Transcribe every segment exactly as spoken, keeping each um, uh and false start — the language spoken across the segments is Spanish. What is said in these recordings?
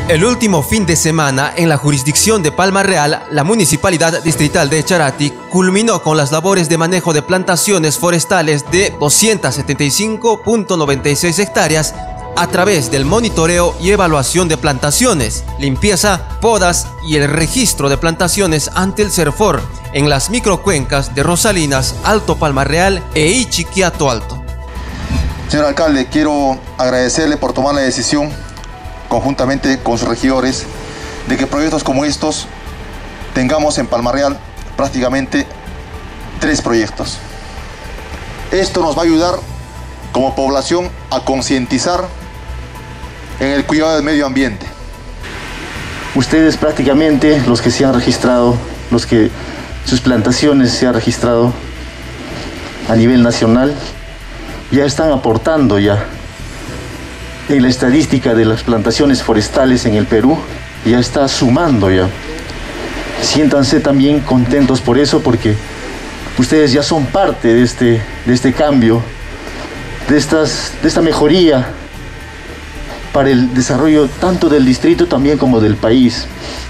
El último fin de semana, en la jurisdicción de Palma Real, la Municipalidad Distrital de Echarati culminó con las labores de manejo de plantaciones forestales de doscientas setenta y cinco punto noventa y seis hectáreas a través del monitoreo y evaluación de plantaciones, limpieza, podas y el registro de plantaciones ante el CERFOR en las microcuencas de Rosalinas, Alto Palma Real e Ichiquiato Alto. Señor alcalde, quiero agradecerle por tomar la decisión conjuntamente con sus regidores, de que proyectos como estos tengamos en Palma Real prácticamente tres proyectos. Esto nos va a ayudar como población a concientizar en el cuidado del medio ambiente. Ustedes prácticamente, los que se han registrado, los que sus plantaciones se han registrado a nivel nacional, ya están aportando ya en la estadística de las plantaciones forestales en el Perú, ya está sumando ya. Siéntanse también contentos por eso, porque ustedes ya son parte de este, de este cambio, de, estas, de esta mejoría para el desarrollo tanto del distrito también como del país.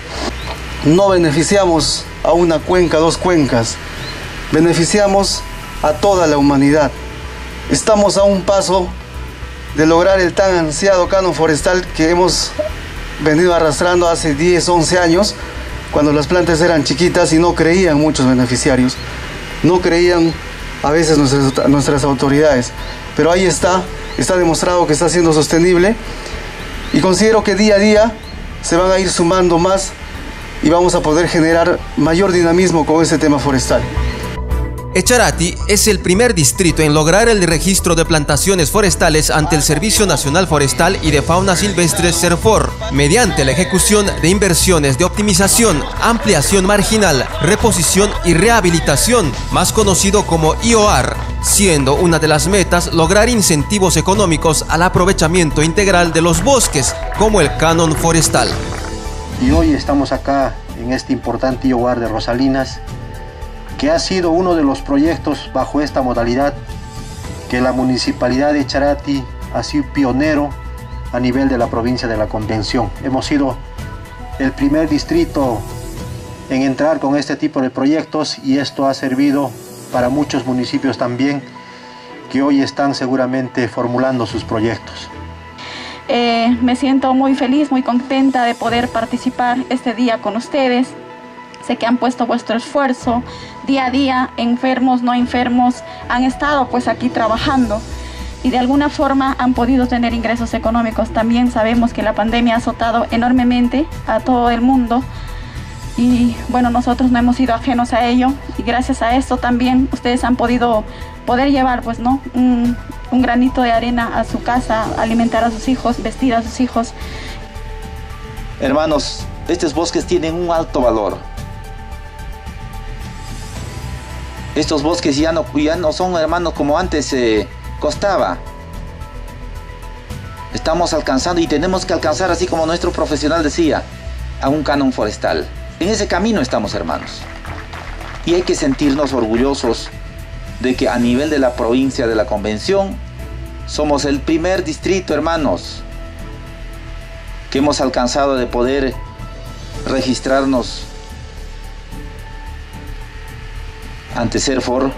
No beneficiamos a una cuenca, dos cuencas, beneficiamos a toda la humanidad. Estamos a un paso de lograr el tan ansiado canon forestal que hemos venido arrastrando hace diez, once años, cuando las plantas eran chiquitas y no creían muchos beneficiarios, no creían a veces nuestras, nuestras autoridades, pero ahí está, está demostrado que está siendo sostenible y considero que día a día se van a ir sumando más y vamos a poder generar mayor dinamismo con ese tema forestal. Echarati es el primer distrito en lograr el registro de plantaciones forestales ante el Servicio Nacional Forestal y de Fauna Silvestre CERFOR, mediante la ejecución de inversiones de optimización, ampliación marginal, reposición y rehabilitación, más conocido como I O R, siendo una de las metas lograr incentivos económicos al aprovechamiento integral de los bosques, como el canon forestal. Y hoy estamos acá en este importante I O R de Rosalinas, que ha sido uno de los proyectos bajo esta modalidad que la Municipalidad de Echarati ha sido pionero a nivel de la provincia de la Convención. Hemos sido el primer distrito en entrar con este tipo de proyectos y esto ha servido para muchos municipios también que hoy están seguramente formulando sus proyectos. Eh, me siento muy feliz, muy contenta de poder participar este día con ustedes. Sé que han puesto vuestro esfuerzo día a día, enfermos, no enfermos, han estado pues aquí trabajando y de alguna forma han podido tener ingresos económicos. También sabemos que la pandemia ha azotado enormemente a todo el mundo y bueno, nosotros no hemos sido ajenos a ello y gracias a esto también ustedes han podido poder llevar pues no un, un granito de arena a su casa, alimentar a sus hijos, vestir a sus hijos. Hermanos, estos bosques tienen un alto valor. Estos bosques ya no, ya no son, hermanos, como antes eh, costaba. Estamos alcanzando y tenemos que alcanzar, así como nuestro profesional decía, a un canon forestal. En ese camino estamos, hermanos. Y hay que sentirnos orgullosos de que a nivel de la provincia de la Convención somos el primer distrito, hermanos, que hemos alcanzado de poder registrarnos ante CERFOR,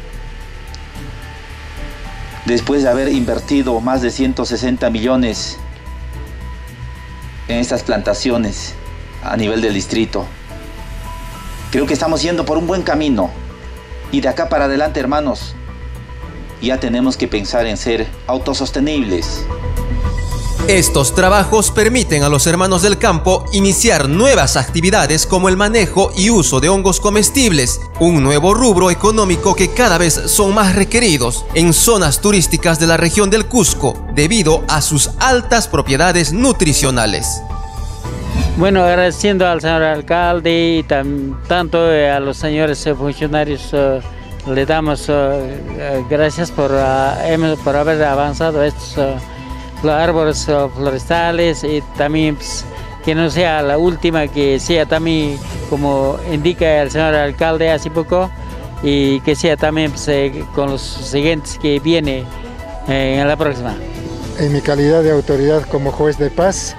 después de haber invertido más de ciento sesenta millones en estas plantaciones a nivel del distrito. Creo que estamos yendo por un buen camino y de acá para adelante, hermanos, ya tenemos que pensar en ser autosostenibles. Estos trabajos permiten a los hermanos del campo iniciar nuevas actividades como el manejo y uso de hongos comestibles, un nuevo rubro económico que cada vez son más requeridos en zonas turísticas de la región del Cusco debido a sus altas propiedades nutricionales. Bueno, agradeciendo al señor alcalde y tam, tanto a los señores funcionarios, uh, le damos uh, gracias por, uh, por haber avanzado estos uh, los árboles uh, forestales y también pues, que no sea la última, que sea también como indica el señor alcalde hace poco y que sea también pues, eh, con los siguientes que viene eh, en la próxima. En mi calidad de autoridad como juez de paz,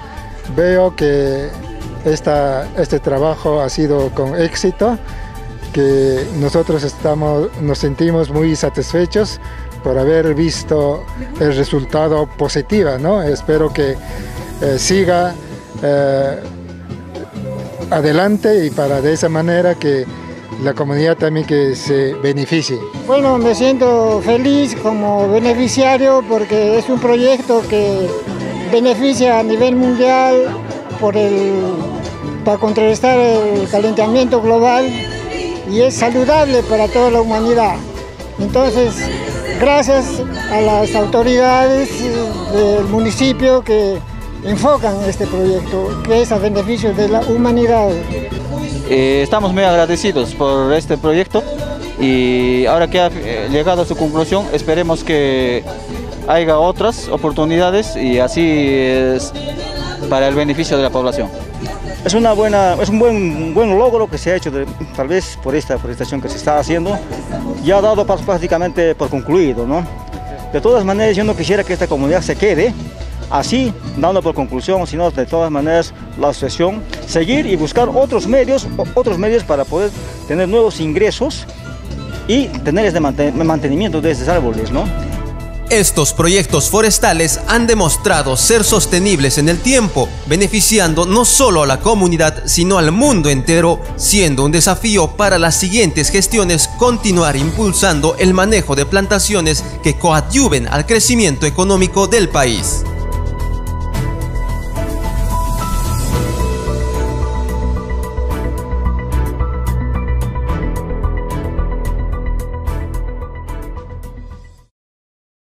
Veo que esta, este trabajo ha sido con éxito, que nosotros estamos, nos sentimos muy satisfechos por haber visto el resultado positivo, ¿no? Espero que eh, siga eh, adelante y para de esa manera que la comunidad también que se beneficie. Bueno, me siento feliz como beneficiario porque es un proyecto que beneficia a nivel mundial por el, para contrarrestar el calentamiento global y es saludable para toda la humanidad. Entonces, gracias a las autoridades del municipio que enfocan este proyecto, que es a beneficio de la humanidad. Eh, estamos muy agradecidos por este proyecto y ahora que ha llegado a su conclusión, esperemos que haya otras oportunidades y así es para el beneficio de la población. Es, una buena, es un buen, buen logro que se ha hecho, de, tal vez por esta forestación que se está haciendo, ya ha dado prácticamente por concluido, ¿no? De todas maneras, yo no quisiera que esta comunidad se quede así, dando por conclusión, sino de todas maneras la asociación seguir y buscar otros medios, otros medios para poder tener nuevos ingresos y tener este mantenimiento de estos árboles, ¿no? Estos proyectos forestales han demostrado ser sostenibles en el tiempo, beneficiando no solo a la comunidad, sino al mundo entero, siendo un desafío para las siguientes gestiones continuar impulsando el manejo de plantaciones que coadyuven al crecimiento económico del país.